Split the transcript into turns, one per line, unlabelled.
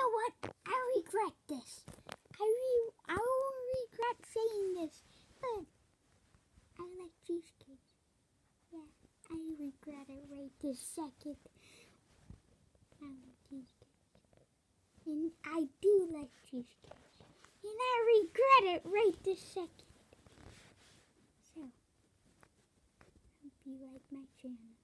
know what? I regret this. I will regret saying this, but I like cheesecake. Yeah, I regret it right this second. I like cheesecake. And I do like cheesecake. And I regret it right this second. So, hope you like my channel.